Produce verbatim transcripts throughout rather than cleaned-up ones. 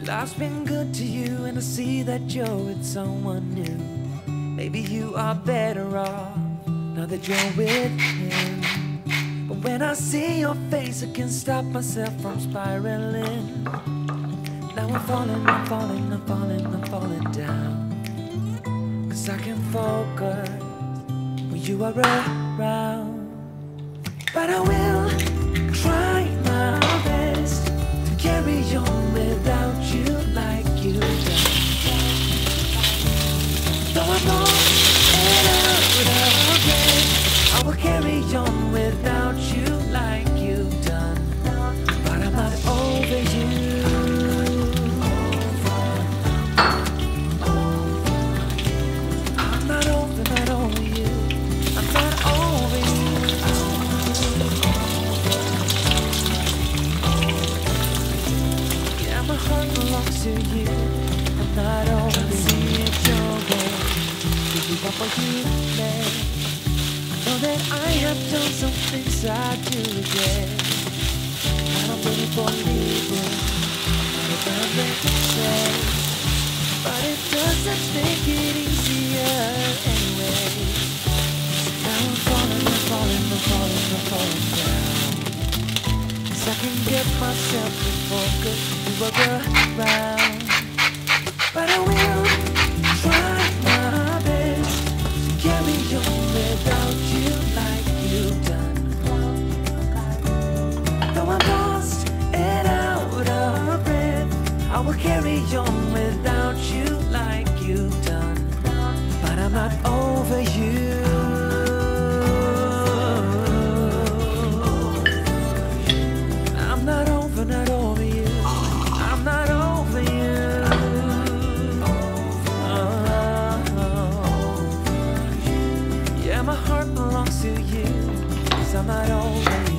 Life's been good to you, and I see that you're with someone new. Maybe you are better off now that you're with him. But when I see your face, I can't stop myself from spiraling. Now I'm falling, I'm falling, I'm falling, I'm falling down. Cause I can focus when you are around. But I will try my best to carry on without you like you done. Though I'm lost and out of bed, I will carry on without you like you've done. But I'm not over you. I'm not over, not over you. I'm not over you. Yeah, my heart belongs to you. I'm not over you. Give you up for you, man. Know that I have done some things I do regret. I don't really believe it, if I'm say, but it doesn't make it easier anyway. Now I'm falling, I'm falling, I'm falling, I'm falling down. Cause I can get myself to focus to work around. But I will try my best to carry on without you like you've done. Though I'm lost and out of breath, I will carry on without you like you've done. But I'm not over you. I'm not over, not over you. I'm not over you. Yeah, my heart belongs to you, cause I'm not over you.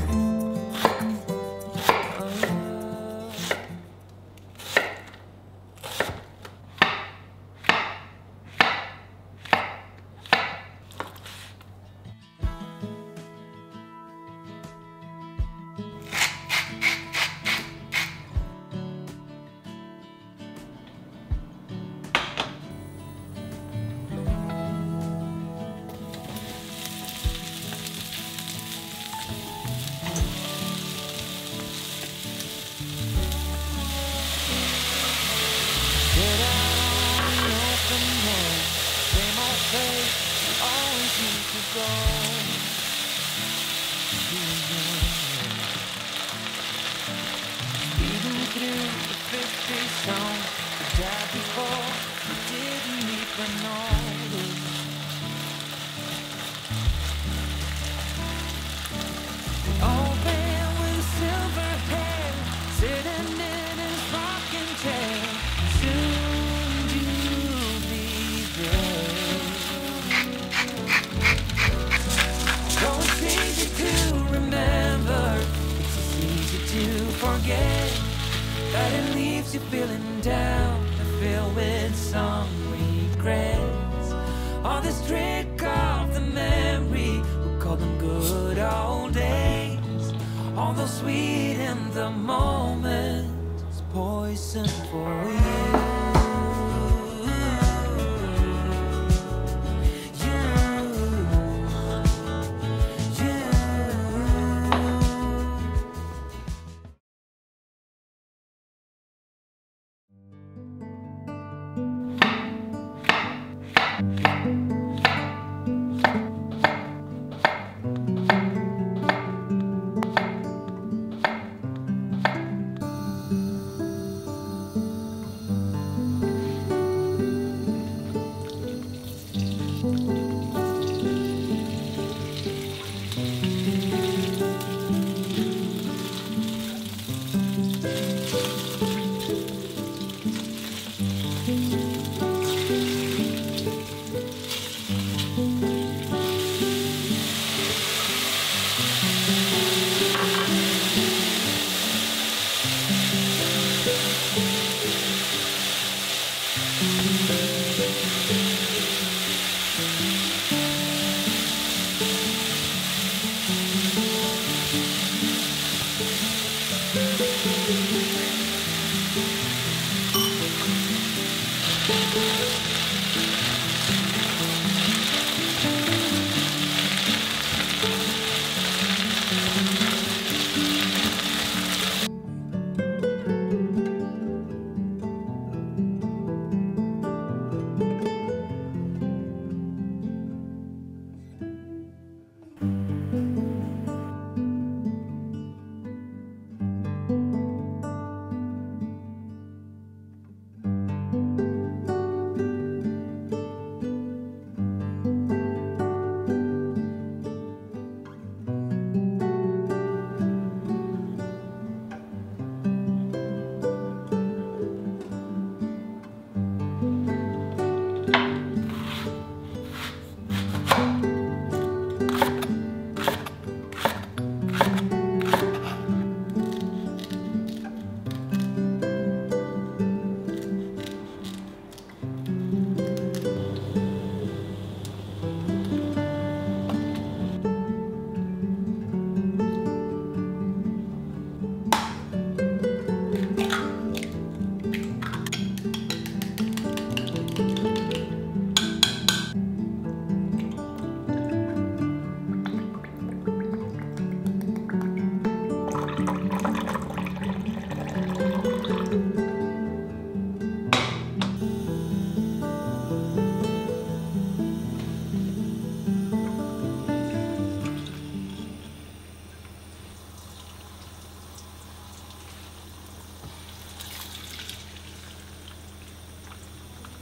Feeling down and filled with some regrets. All this trick of the memory, we call them good old days. Although sweet in the moment, it's poison for you.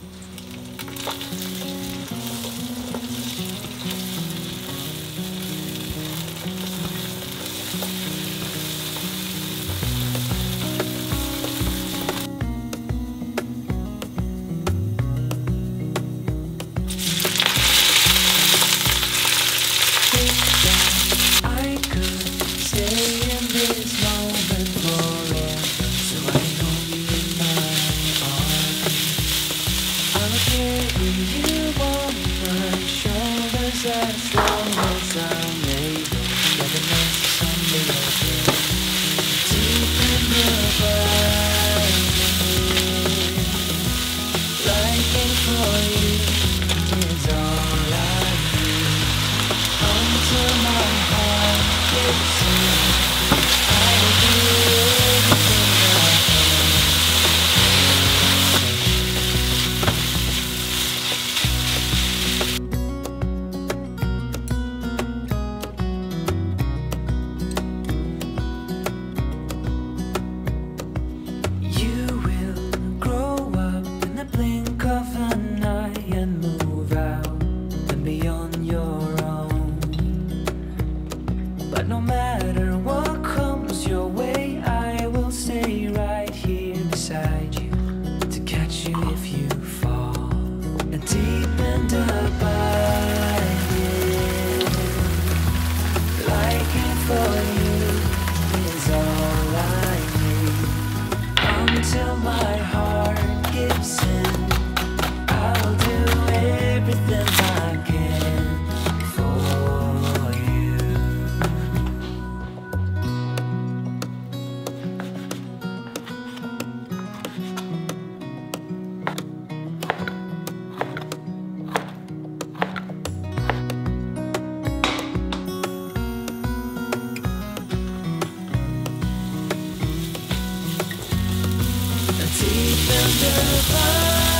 Deep in the fire.